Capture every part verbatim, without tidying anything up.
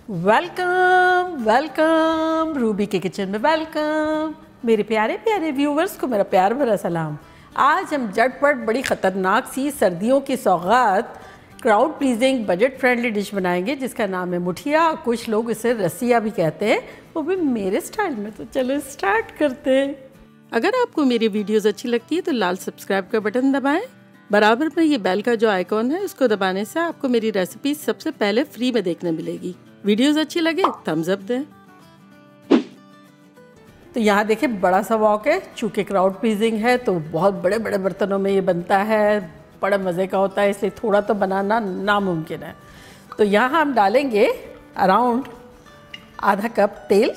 Welcome welcome Ruby के kitchen में welcome. मेरे प्यारे प्यारे व्यूवर्स को मेरा प्यार भरा सलाम। आज हम झटपट बड़ी ख़तरनाक सी सर्दियों की सौगात crowd pleasing budget friendly dish बनाएंगे जिसका नाम है मुठिया। कुछ लोग इसे रसिया भी कहते हैं, वो भी मेरे स्टाइल में। तो चलो स्टार्ट करते हैं। अगर आपको मेरी वीडियोस अच्छी लगती है तो लाल सब्सक्राइब का बटन दबाएं। बराबर में ये बेल का जो आइकॉन है उसको दबाने से आपको मेरी रेसिपी सबसे पहले फ्री में देखने मिलेगी। वीडियोस अच्छी लगे थम्स अप दें। तो यहाँ देखिए बड़ा सा वॉक है, चूँकि क्राउड प्लीजिंग है तो बहुत बड़े बड़े बर्तनों में ये बनता है, बड़ा मज़े का होता है, इसलिए थोड़ा तो बनाना नामुमकिन है। तो यहाँ हम डालेंगे अराउंड आधा कप तेल।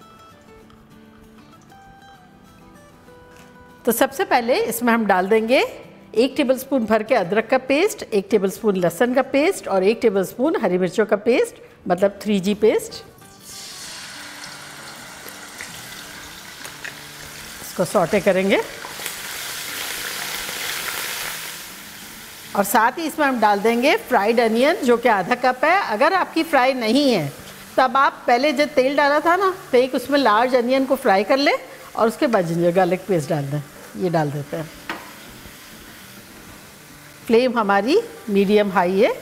तो सबसे पहले इसमें हम डाल देंगे एक टेबलस्पून भर के अदरक का पेस्ट, एक टेबलस्पून लहसुन का पेस्ट और एक टेबलस्पून हरी मिर्चों का पेस्ट, मतलब थ्री जी पेस्ट। इसको सौटे करेंगे और साथ ही इसमें हम डाल देंगे फ्राइड अनियन जो कि आधा कप है। अगर आपकी फ्राई नहीं है तब आप पहले जब तेल डाला था ना तो एक उसमें लार्ज अनियन को फ्राई कर ले और उसके बाद जिंजर गार्लिक पेस्ट डाल दें। ये डाल देते हैं। फ्लेम हमारी मीडियम हाई है।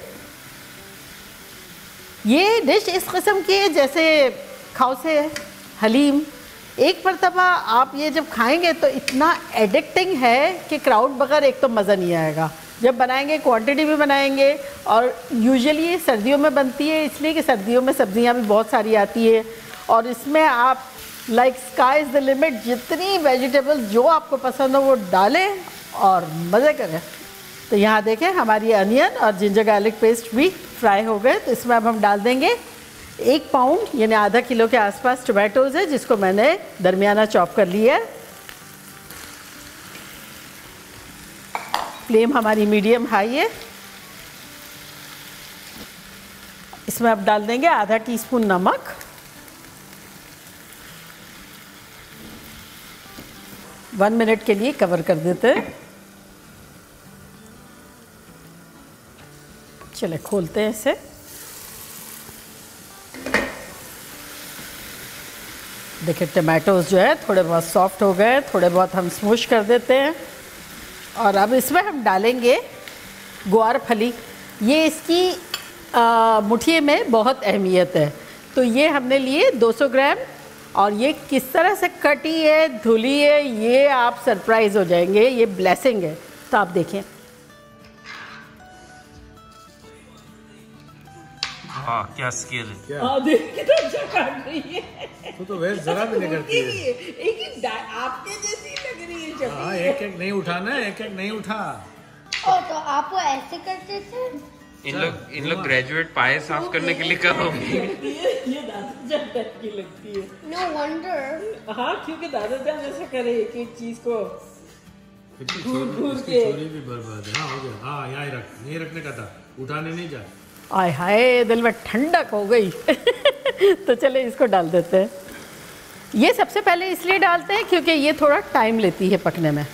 ये डिश इस किस्म की है जैसे खौसे हलीम। एक मरतबा आप ये जब खाएंगे तो इतना एडिक्टिंग है कि क्राउड बगैर एक तो मज़ा नहीं आएगा। जब बनाएंगे क्वांटिटी भी बनाएंगे और यूजुअली ये सर्दियों में बनती है इसलिए कि सर्दियों में सब्जियां भी बहुत सारी आती है और इसमें आप like sky is the limit, जितनी वेजिटेबल्स जो आपको पसंद हो वो डालें और मज़े करें। तो यहाँ देखें हमारी अनियन और जिंजर गार्लिक पेस्ट भी फ्राई हो गए। तो इसमें अब हम डाल देंगे एक पाउंड यानी आधा किलो के आसपास टोमेटोज़ है जिसको मैंने दरमियाना चॉप कर लिया है। फ्लेम हमारी मीडियम हाई है। इसमें अब डाल देंगे आधा टीस्पून नमक, वन मिनट के लिए कवर कर देते हैं। चले खोलते हैं इसे। देखिए टमाटोज जो है थोड़े बहुत सॉफ्ट हो गए, थोड़े बहुत हम स्मूश कर देते हैं। और अब इसमें हम डालेंगे ग्वार फली। ये इसकी आ, मुठिए में बहुत अहमियत है। तो ये हमने लिए दो सौ ग्राम और ये किस तरह से कटी है, धुली है, ये आप सरप्राइज हो जाएंगे। ये ब्लेसिंग है। तो आप देखें। हाँ क्या स्किल है। हाँ देख कितना अच्छा काट रही है। तो तो वैसे जरा भी नहीं करती है। एक एक आपके जैसी लग रही है। हाँ एक एक नहीं उठाना, एक एक नहीं उठा। ओ तो आप वो ऐसे करते थे। इन लोग इन लोग ग्रेजुएट पाए साफ करने के लिए कहो। ये दादाजान टाइप की लगती है। No wonder. हाँ क्योंकि दादाजान ऐसा करे एक एक चीज को घूर घूर इसकी के। चोरी भी बर्बाद है। हाँ हो गया। हाँ यहाँ ही रख, नहीं रखने का था, उठाने नहीं जा। आय हाय दिल में ठंडक हो गई। तो चले इसको डाल देते हैं। ये सबसे पहले इसलिए डालते हैं क्योंकि ये थोड़ा टाइम लेती है पकने में।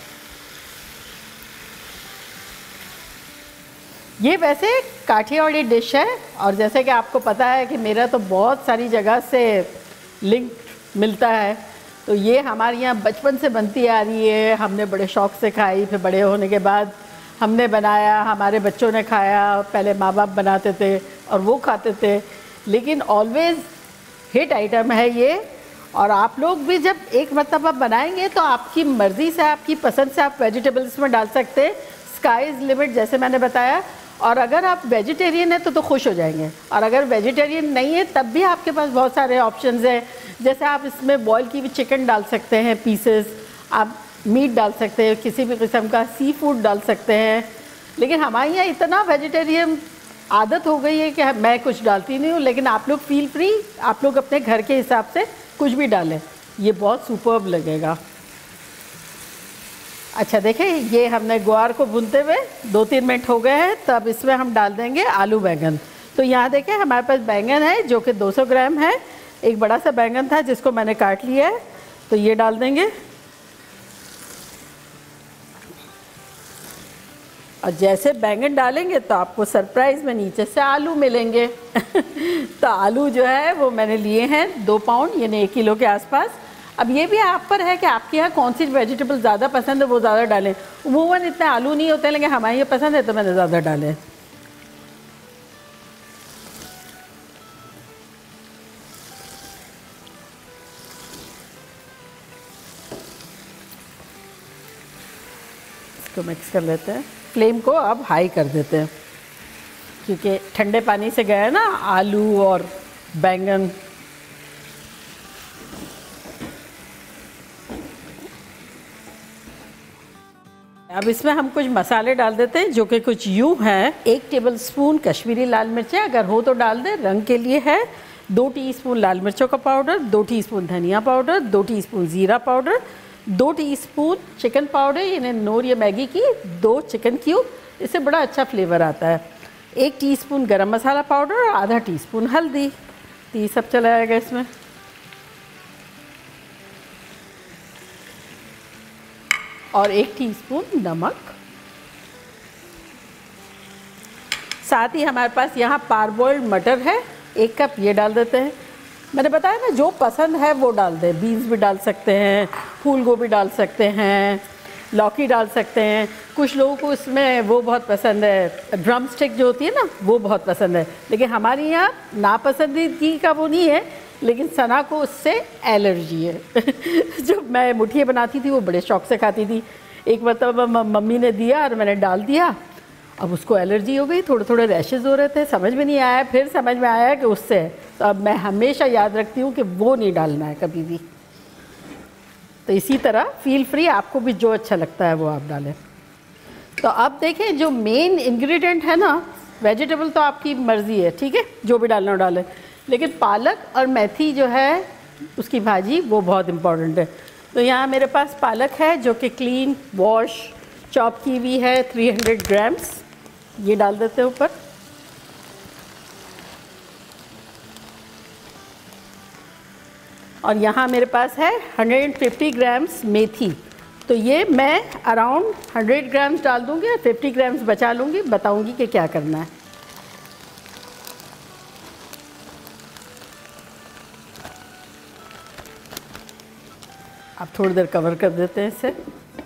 ये वैसे काठियावाड़ी डिश है और जैसे कि आपको पता है कि मेरा तो बहुत सारी जगह से लिंक मिलता है। तो ये हमारे यहाँ बचपन से बनती आ रही है। हमने बड़े शौक़ से खाई, फिर बड़े होने के बाद हमने बनाया, हमारे बच्चों ने खाया। पहले माँ बाप बनाते थे और वो खाते थे, लेकिन ऑलवेज़ हिट आइटम है ये। और आप लोग भी जब एक मरतबा बनाएंगे तो आपकी मर्ज़ी से, आपकी पसंद से आप वेजिटेबल्स में डाल सकते हैं। स्काई इज़ लिमिट जैसे मैंने बताया। और अगर आप वेजिटेरियन हैं तो तो खुश हो जाएंगे, और अगर वेजिटेरियन नहीं है तब भी आपके पास बहुत सारे ऑप्शंस हैं। जैसे आप इसमें बॉयल की हुई चिकन डाल सकते हैं पीसेस, आप मीट डाल सकते हैं, किसी भी किस्म का सी फूड डाल सकते हैं। लेकिन हमारे यहाँ इतना वेजिटेरियन आदत हो गई है कि मैं कुछ डालती नहीं हूँ, लेकिन आप लोग फील फ्री, आप लोग अपने घर के हिसाब से कुछ भी डालें, ये बहुत सुपर्ब लगेगा। अच्छा देखें ये हमने ग्वार को भूनते हुए दो तीन मिनट हो गए हैं। तब इसमें हम डाल देंगे आलू बैंगन। तो यहाँ देखें हमारे पास बैंगन है जो कि दो सौ ग्राम है। एक बड़ा सा बैंगन था जिसको मैंने काट लिया है, तो ये डाल देंगे। और जैसे बैंगन डालेंगे तो आपको सरप्राइज़ में नीचे से आलू मिलेंगे। तो आलू जो है वो मैंने लिए हैं दो पाउंड यानी एक किलो के आसपास। अब ये भी आप पर है कि आपके यहाँ कौन सी वेजिटेबल ज़्यादा पसंद है वो ज़्यादा डालें। अमूमन इतने आलू नहीं होते लेकिन हमारे ये पसंद है तो मैंने ज़्यादा डाले। इसको मिक्स कर लेते हैं। फ्लेम को अब हाई कर देते हैं क्योंकि ठंडे पानी से गया है ना आलू और बैंगन। अब इसमें हम कुछ मसाले डाल देते हैं जो कि कुछ यूँ हैं। एक टेबलस्पून कश्मीरी लाल मिर्चें अगर हो तो डाल दें, रंग के लिए है। दो टीस्पून लाल मिर्चों का पाउडर, दो टीस्पून धनिया पाउडर, दो टीस्पून ज़ीरा पाउडर, दो टीस्पून चिकन पाउडर यानी नोर या मैगी की, दो चिकन क्यूब, इससे बड़ा अच्छा फ्लेवर आता है। एक टीस्पून गरम मसाला पाउडर और आधा टीस्पून हल्दी। तो ये सब चला जाएगा इसमें। और एक टीस्पून नमक। साथ ही हमारे पास यहाँ पारबॉइल्ड मटर है, एक कप ये डाल देते हैं। मैंने बताया ना जो पसंद है वो डाल दें। बीन्स भी डाल सकते हैं, फूल गोभी डाल सकते हैं, लौकी डाल सकते हैं। कुछ लोगों को इसमें वो बहुत पसंद है, ड्रम स्टिक जो होती है ना वो बहुत पसंद है, लेकिन हमारे यहाँ नापसंदीदगी का वो नहीं है, लेकिन सना को उससे एलर्जी है। जब मैं मुठिया बनाती थी वो बड़े शौक से खाती थी। एक मतलब मम्मी ने दिया और मैंने डाल दिया, अब उसको एलर्जी हो गई, थोड़े थोड़े रैशेज़ हो रहे थे, समझ में नहीं आया, फिर समझ में आया कि उससे है। तो अब मैं हमेशा याद रखती हूँ कि वो नहीं डालना है कभी भी। तो इसी तरह फील फ्री, आपको भी जो अच्छा लगता है वो आप डालें। तो अब देखें जो मेन इंग्रेडिएंट है ना, वेजिटेबल तो आपकी मर्ज़ी है, ठीक है, जो भी डालना डालें, लेकिन पालक और मेथी जो है उसकी भाजी वो बहुत इम्पॉर्टेंट है। तो यहाँ मेरे पास पालक है जो कि क्लीन वॉश चॉप की हुई है, तीन सौ ग्राम्स, ये डाल देते हैं ऊपर। और यहाँ मेरे पास है एक सौ पचास ग्राम्स मेथी, तो ये मैं अराउंड सौ ग्राम्स डाल दूँगी और पचास ग्राम्स बचा लूँगी, बताऊँगी कि क्या करना है। आप थोड़ी देर कवर कर देते हैं इसे,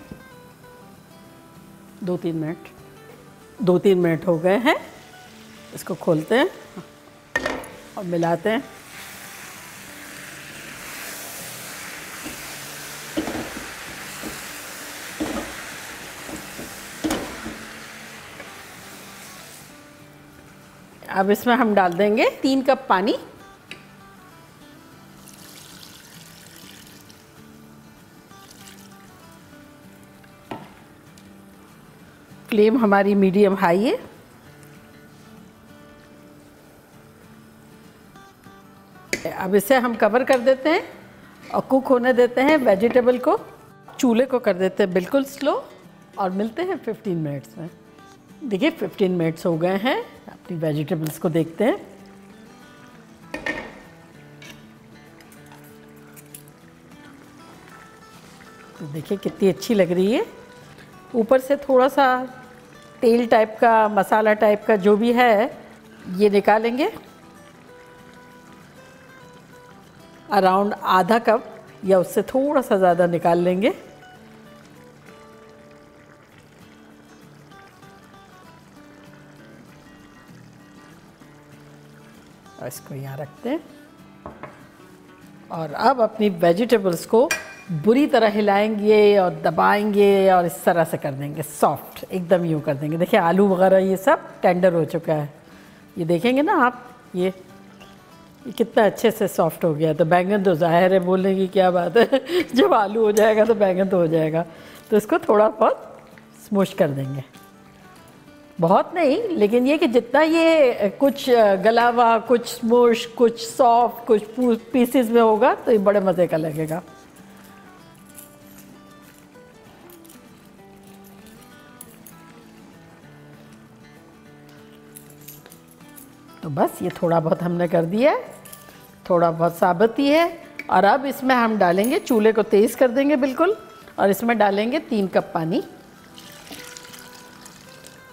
दो तीन मिनट दो तीन मिनट हो गए हैं। इसको खोलते हैं और मिलाते हैं। अब इसमें हम डाल देंगे तीन कप पानी। फ्लेम हमारी मीडियम हाई है। अब इसे हम कवर कर देते हैं और कुक होने देते हैं वेजिटेबल को। चूल्हे को कर देते हैं बिल्कुल स्लो और मिलते हैं पंद्रह मिनट्स में। देखिए पंद्रह मिनट्स हो गए हैं, अपनी वेजिटेबल्स को देखते हैं। तो देखिए कितनी अच्छी लग रही है। ऊपर से थोड़ा सा तेल टाइप का, मसाला टाइप का जो भी है ये निकालेंगे। अराउंड आधा कप या उससे थोड़ा सा ज़्यादा निकाल लेंगे। और इसको यहाँ रखते हैं और अब अपनी वेजिटेबल्स को बुरी तरह हिलाएंगे और दबाएंगे और इस तरह से कर देंगे सॉफ्ट, एकदम यूँ कर देंगे। देखिए आलू वगैरह ये सब टेंडर हो चुका है, ये देखेंगे ना आप, ये ये कितना अच्छे से सॉफ्ट हो गया। तो बैंगन तो ज़ाहिर है बोलने की क्या बात है, जब आलू हो जाएगा तो बैंगन तो हो जाएगा। तो इसको थोड़ा बहुत स्मूश कर देंगे, बहुत नहीं, लेकिन ये कि जितना ये कुछ गला हुआ, कुछ स्मूश, कुछ सॉफ्ट, कुछ पीसेस में होगा तो ये बड़े मज़े का लगेगा। तो बस ये थोड़ा बहुत हमने कर दिया है, थोड़ा बहुत साबुत ही है। और अब इसमें हम डालेंगे, चूल्हे को तेज़ कर देंगे बिल्कुल, और इसमें डालेंगे तीन कप पानी।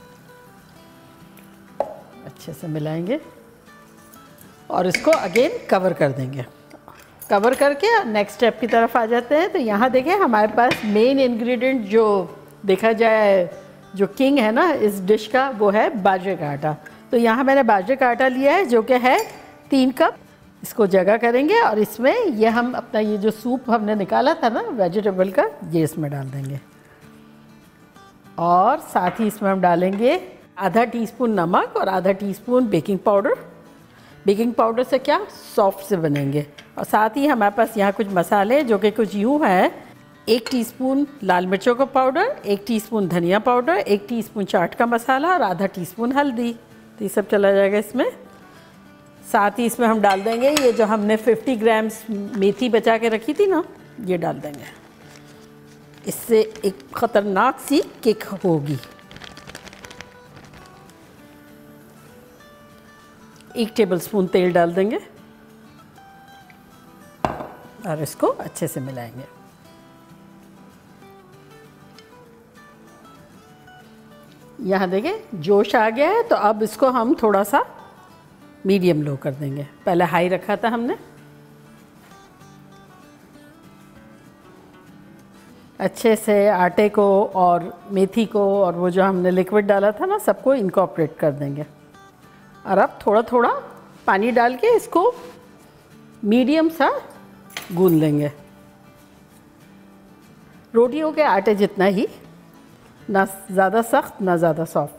अच्छे से मिलाएंगे और इसको अगेन कवर कर देंगे। कवर करके नेक्स्ट स्टेप की तरफ आ जाते हैं। तो यहाँ देखिए हमारे पास मेन इंग्रेडिएंट जो देखा जाए जो किंग है ना इस डिश का, वो है बाजरे का आटा। तो यहाँ मैंने बाजरे का आटा लिया है जो कि है तीन कप। इसको जगह करेंगे और इसमें ये हम अपना ये जो सूप हमने निकाला था ना वेजिटेबल का, ये इसमें डाल देंगे। और साथ ही इसमें हम डालेंगे आधा टीस्पून नमक और आधा teaspoon baking powder. Baking powder से क्या सॉफ्ट से बनेंगे। और साथ ही हमारे पास यहाँ कुछ मसाले जो कि कुछ यूँ हैं, एक टीस्पून लाल मिर्चों का पाउडर, एक टीस्पून धनिया पाउडर, एक टीस्पून चाट का मसाला और आधा टीस्पून हल्दी। तो ये सब चला जाएगा इसमें। साथ ही इसमें हम डाल देंगे ये जो हमने पचास ग्राम्स मेथी बचा के रखी थी ना, ये डाल देंगे। इससे एक ख़तरनाक सी किक होगी। एक टेबलस्पून तेल डाल देंगे और इसको अच्छे से मिलाएंगे। यहाँ देखिए जोश आ गया है, तो अब इसको हम थोड़ा सा मीडियम लो कर देंगे। पहले हाई रखा था हमने। अच्छे से आटे को और मेथी को और वो जो हमने लिक्विड डाला था ना, सबको इनकॉर्पोरेट कर देंगे। और अब थोड़ा थोड़ा पानी डाल के इसको मीडियम सा गूंद लेंगे, रोटियों के आटे जितना ही, ना ज़्यादा सख्त ना ज़्यादा सॉफ्ट।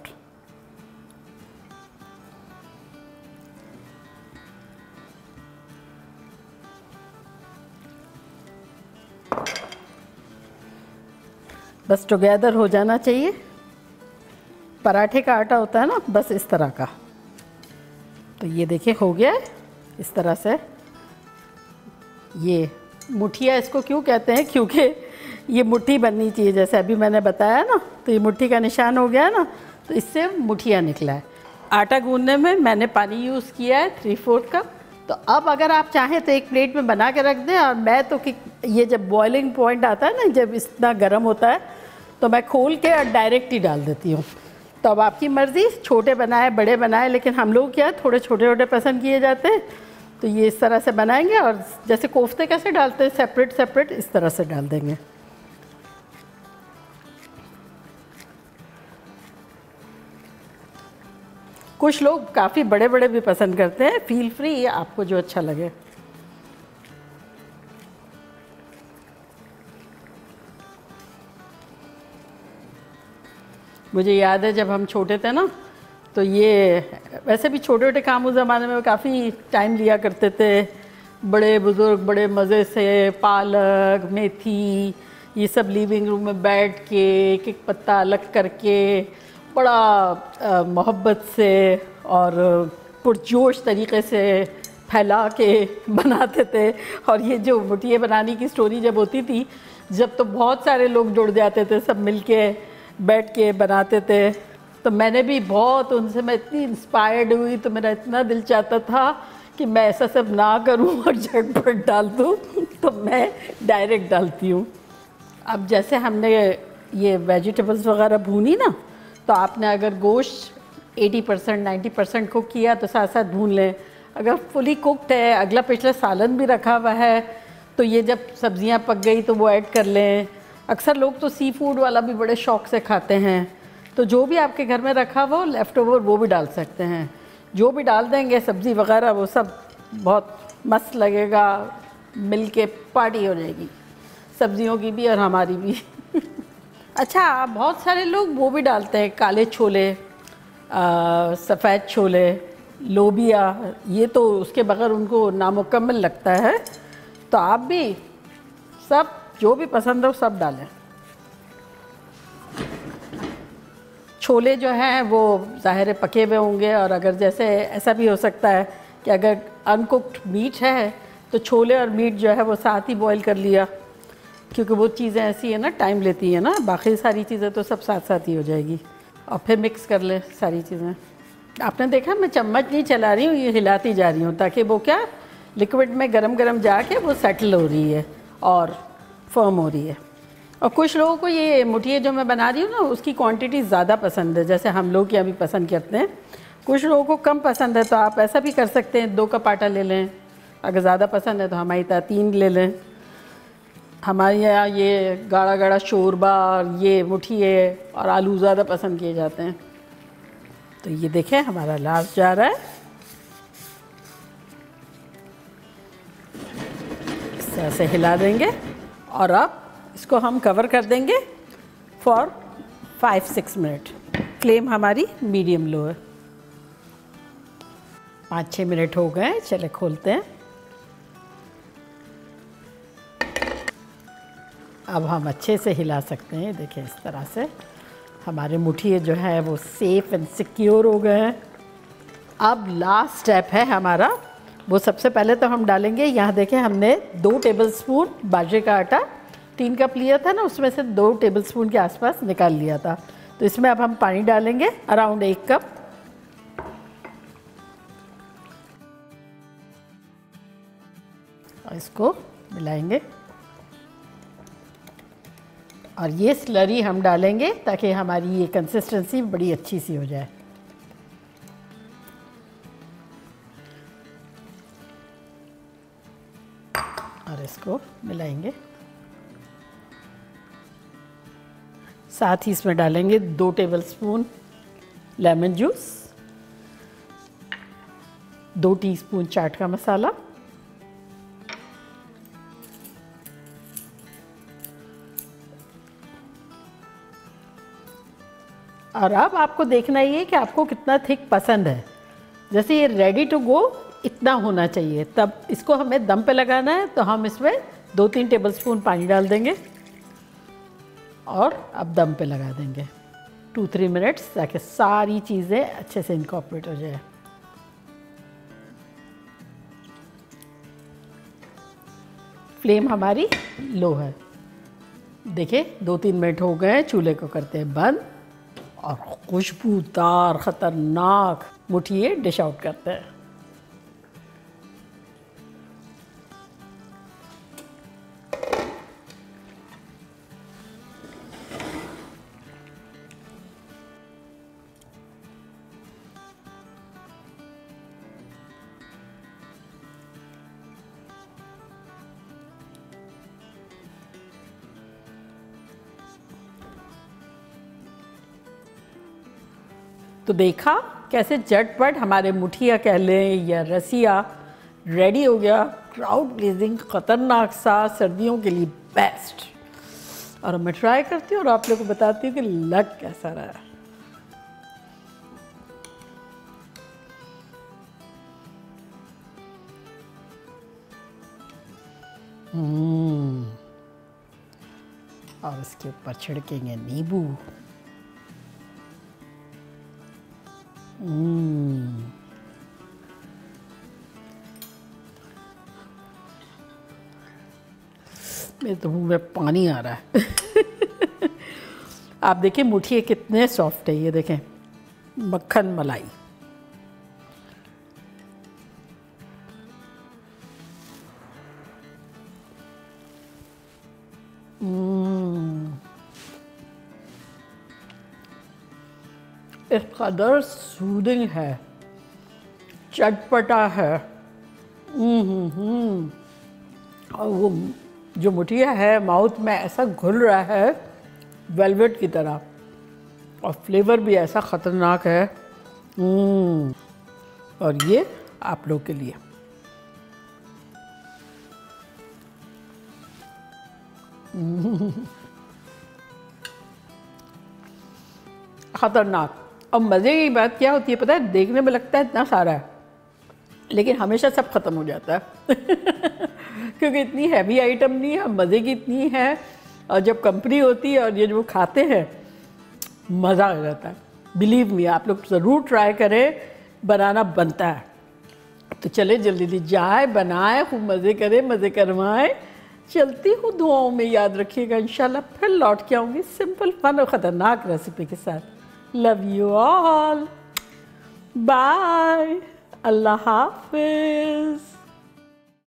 बस टुगेदर हो जाना चाहिए। पराठे का आटा होता है ना, बस इस तरह का। तो ये देखिए हो गया है इस तरह से। ये मुठिया इसको क्यों कहते हैं, क्योंकि ये मुट्ठी बननी चाहिए, जैसे अभी मैंने बताया ना। तो ये मुट्ठी का निशान हो गया है ना, तो इससे मुठिया निकला है। आटा गूंदने में मैंने पानी यूज़ किया है थ्री फोर्थ कप। तो अब अगर आप चाहें तो एक प्लेट में बना के रख दें। और मैं तो कि ये जब बॉइलिंग पॉइंट आता है ना, जब इतना गर्म होता है, तो मैं खोल के और डायरेक्ट ही डाल देती हूँ। तो अब आपकी मर्ज़ी, छोटे बनाए बड़े बनाए, लेकिन हम लोग क्या थोड़े छोटे छोटे पसंद किए जाते हैं। तो ये इस तरह से बनाएंगे और जैसे कोफ्ते कैसे डालते हैं सेपरेट सेपरेट, इस तरह से डाल देंगे। कुछ लोग काफ़ी बड़े बड़े भी पसंद करते हैं, फील फ्री, आपको जो अच्छा लगे। मुझे याद है जब हम छोटे थे ना, तो ये वैसे भी छोटे छोटे काम उस ज़माने में काफ़ी टाइम लिया करते थे। बड़े बुज़ुर्ग बड़े मज़े से पालक मेथी ये सब लिविंग रूम में बैठ के एक एक पत्ता अलग करके बड़ा मोहब्बत से और पुरजोश तरीक़े से फैला के बनाते थे। और ये जो मुठिया बनाने की स्टोरी जब होती थी, जब तो बहुत सारे लोग जुड़ जाते थे, सब मिलके बैठ के बनाते थे। तो मैंने भी बहुत उनसे मैं इतनी इंस्पायर्ड हुई, तो मेरा इतना दिल चाहता था कि मैं ऐसा सब ना करूं और झटपट डाल दूं। तो मैं डायरेक्ट डालती हूँ। अब जैसे हमने ये वेजिटेबल्स वगैरह भूनी ना, तो आपने अगर गोश्त अस्सी परसेंट नब्बे परसेंट कुक किया तो साथ साथ भून लें। अगर फुली कुकड है, अगला पिछला सालन भी रखा हुआ है, तो ये जब सब्जियां पक गई तो वो ऐड कर लें। अक्सर लोग तो सी फूड वाला भी बड़े शौक़ से खाते हैं, तो जो भी आपके घर में रखा हुआ लेफ़्ट ओवर वो भी डाल सकते हैं। जो भी डाल देंगे सब्ज़ी वगैरह, वो सब बहुत मस्त लगेगा, मिल के पार्टी हो जाएगी, सब्जियों की भी और हमारी भी। अच्छा, बहुत सारे लोग वो भी डालते हैं, काले छोले, सफ़ेद छोले, लोबिया, ये तो उसके बगैर उनको नामुकम्मल लगता है। तो आप भी सब जो भी पसंद हो सब डालें। छोले जो हैं वो ज़ाहिर पके हुए होंगे, और अगर जैसे ऐसा भी हो सकता है कि अगर अनकुक्ड मीट है तो छोले और मीट जो है वो साथ ही बॉईल कर लिया, क्योंकि वो चीज़ें ऐसी है ना, टाइम लेती है ना, बाकी सारी चीज़ें तो सब साथ साथ ही हो जाएगी। और फिर मिक्स कर ले सारी चीज़ें। आपने देखा मैं चम्मच नहीं चला रही हूँ, ये हिलाती जा रही हूँ, ताकि वो क्या लिक्विड में गरम गरम जाके वो सेटल हो रही है और फर्म हो रही है। और कुछ लोगों को ये मुठिया जो मैं बना रही हूँ ना, उसकी क्वांटिटी ज़्यादा पसंद है, जैसे हम लोग यहाँ भी पसंद करते हैं। कुछ लोगों को कम पसंद है तो आप ऐसा भी कर सकते हैं, दो कप आटा ले लें। अगर ज़्यादा पसंद है तो हमारी तरह तीन ले लें। हमारे यहाँ ये गाढ़ा गाढ़ा शोरबा और ये मुठिए और आलू ज़्यादा पसंद किए जाते हैं। तो ये देखें हमारा लास्ट जा रहा है, इस तरह से हिला देंगे और अब इसको हम कवर कर देंगे for five six minute. Flame हमारी मीडियम लो है। पाँच छः मिनट हो गए, चले खोलते हैं। अब हम अच्छे से हिला सकते हैं। देखिए इस तरह से हमारे मुठिए जो है वो सेफ एंड सिक्योर हो गए हैं। अब लास्ट स्टेप है हमारा, वो सबसे पहले तो हम डालेंगे, यहाँ देखें हमने दो टेबलस्पून बाजरे का आटा, तीन कप लिया था ना, उसमें से दो टेबलस्पून के आसपास निकाल लिया था। तो इसमें अब हम पानी डालेंगे अराउंड एक कप। और इसको मिलाएंगे और ये स्लरी हम डालेंगे ताकि हमारी ये कंसिस्टेंसी बड़ी अच्छी सी हो जाए। और इसको मिलाएंगे। साथ ही इसमें डालेंगे दो टेबलस्पून लेमन जूस, दो टीस्पून चाट का मसाला और अब आपको देखना ही है कि आपको कितना थिक पसंद है। जैसे ये रेडी टू गो इतना होना चाहिए, तब इसको हमें दम पे लगाना है। तो हम इसमें दो तीन टेबलस्पून पानी डाल देंगे और अब दम पे लगा देंगे टू थ्री मिनट्स ताकि सारी चीज़ें अच्छे से इनकॉर्पोरेट हो जाए। फ्लेम हमारी लो है। देखिए दो तीन मिनट हो गए, चूल्हे को करते हैं बंद और खुशबूदार ख़तरनाक मुठिए डिश आउट करते हैं। तो देखा कैसे झटपट हमारे मुठिया कह लें या रसिया रेडी हो गया। क्राउड प्लीजिंग ख़तरनाक सा, सर्दियों के लिए बेस्ट। और मैं ट्राई करती हूँ और आप लोगों को बताती हूँ कि लग कैसा रहा है। हम्म और इसके ऊपर छिड़केंगे नींबू। हम्म मेरे तो मुंह में पानी आ रहा है। आप देखिए मुठिए कितने सॉफ्ट है, ये देखें मक्खन मलाई। इस कदर सूदिंग है, चटपटा है। हम्म और वो जो मुठिया है माउथ में ऐसा घुल रहा है वेलवेट की तरह, और फ्लेवर भी ऐसा ख़तरनाक है। हम्म और ये आप लोग के लिए ख़तरनाक। अब मज़े की बात क्या होती है पता है, देखने में लगता है इतना सारा है लेकिन हमेशा सब ख़त्म हो जाता है। क्योंकि इतनी हैवी आइटम नहीं है, मज़े की इतनी है। और जब कंपनी होती है और ये जो खाते हैं मज़ा आ जाता है। बिलीव मी, आप लोग ज़रूर ट्राई करें, बनाना बनता है। तो चले जल्दी जल्दी जाए बनाए, खूब मज़े करें, मज़े करवाएं। चलती हूँ दुआओं में, याद रखिएगा। इंशाल्लाह फिर लौट के आऊँगी सिंपल फन और ख़तरनाक रेसिपी के साथ। लव यू ऑल, बाय, अल्लाह हाफिज़।